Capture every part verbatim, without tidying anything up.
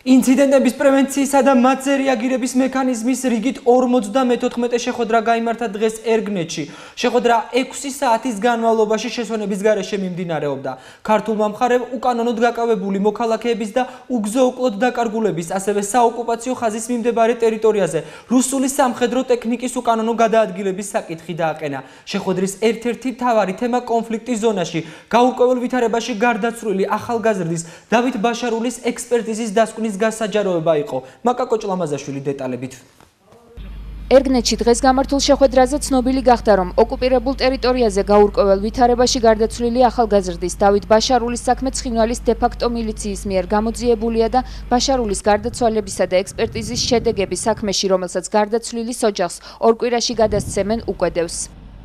ინციდენტების პრევენციისა და მათზე რეაგირების მექანიზმის რიგით ორმოცდამეთოთხმეტე შეხვედრა გაიმართა დღეს ერგნეთში. შეხვედრა ექვსი საათის განმავლობაში შესვენების გარეშე მიმდინარეობდა. ქართულმა მხარემ უკანონოდ გაკავებული მოქალაქეების და უგზო-უკლოდ დაკარგულების, ასევე საოკუპაციო ხაზის მიმდებარე ტერიტორიაზე რუსული სამხედრო ტექნიკის უკანონო გადაადგილების საკითხი დააყენა. შეხვედრის ერთ-ერთი მთავარი თემა კონფლიქტის ზონაში, გაურკვეველ ვითარებაში გარდაცვლილი ახალგაზრდის დავით ბაშარულის ექსპერტიზის დასკვნის გასაჯაროება იყო. მაკაკო ჭლამაზაშვილი დეტალებით. ერგნეთში დღეს გამართულ შეხვედრაზე ცნობილი გახდა, რომ ოკუპირებულ ტერიტორიაზე გაურკვეველ ვითარებაში გარდაცვლილი ახალგაზრდის დავით ბაშარულის საქმე ცხინვალის დე-ფაქტო მილიციის მიერ გამოძიებულია და ბაშარულის გარდაცვალებისა და ექსპერტიზის შედეგები საქმეში, რომელსაც გარდაცვლილის ოჯახს ორ კვირაში გადასცემენ, უკვედევს.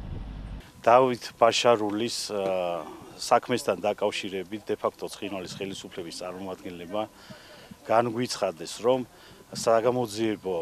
დავით ბაშარულის საქმესთან დაკავშირებით დე-ფაქტო ცხინვალის ხელისუფლების წარმომადგენლებმა განგვიცხადეს, რომ საგამოძიებო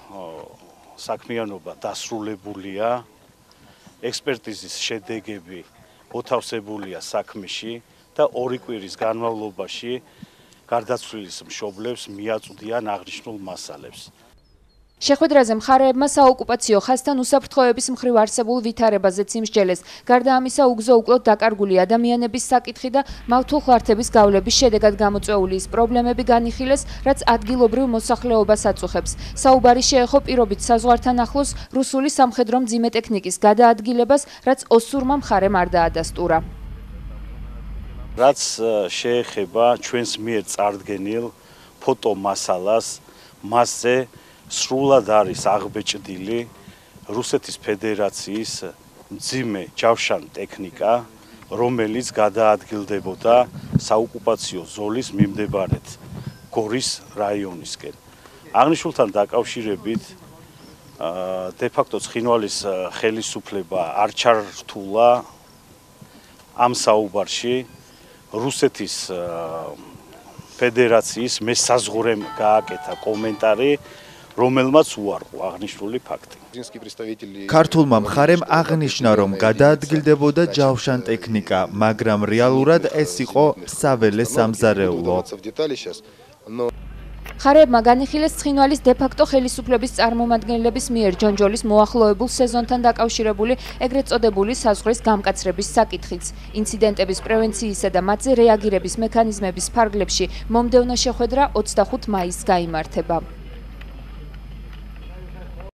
საქმიანობა დასრულებულია, ექსპერტიზის შედეგები მოთავსებულია საქმეში და ორი კვირის განმავლობაში გარდაცვლილის მშობლებს მიაწვდიან აღნიშნულ მასალებს. შეხვედრაზე მხარეებმა საოკუპაციო ხაზთან უსაფრთხოების მხრივ არსებულ ვითარებაზეც იმსჯელეს. გარდა ამისა, უგზო-უკლოდ დაკარგული ადამიანების საკითხი და მავთულხლართების გავლების შედეგად გამოწვეული ის პრობლემები განიხილეს, რაც ადგილობრივ მოსახლეობას აწუხებს. საუბარი შეეხო პირობით საზღვართან ახლოს რუსული სამხედრო მძიმე ტექნიკის გადაადგილებას, რაც ოსურმა მხარემ არ დაადასტურა. რაც შეეხება ჩვენს მიერ წარდგენილ ფოტომასალას, მასზე სრულად არის აღბეჭდილი რუსეთის ფედერაციის მძიმე ჯავშან ტექნიკა, რომელიც გადაადგილდებოდა საოკუპაციო ზოლის მიმდებარედ გორის რაიონისკენ. აღნიშნულთან დაკავშირებით დე-ფაქტო ცხინვალის ხელისუფლება არ ჩართულა ამ საუბარში. რუსეთის ფედერაციის მესაზღვრემ გააკეთა კომენტარი, რომელმაც უარყო აღნიშნული ფაქტი. ქართულმა მხარემ აღნიშნა, რომ გადაადგილდებოდა ჯავშან ტექნიკა, მაგრამ რეალურად ეს იყო საველე სამზარეულო. მხარეებმა განიხილეს ცხინვალის დე-ფაქტო ხელისუფლების წარმომადგენლების მიერ ჯონჯოლის მოახლოებულ სეზონთან დაკავშირებული ეგრეთ წოდებული საზღვრის გამკაცრების საკითხიც. ინციდენტების პრევენციისა და მათზე რეაგირების მექანიზმების ფარგლებში მომდევნო შეხვედრა ოცდახუთ მაისს გაიმართება.